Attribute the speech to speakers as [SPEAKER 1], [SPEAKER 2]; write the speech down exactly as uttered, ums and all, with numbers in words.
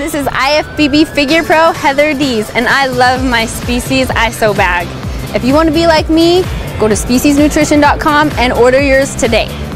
[SPEAKER 1] this is I F B B Figure Pro Heather Dees, and I love my Species IsoBag. If you want to be like me, go to species nutrition dot com and order yours today.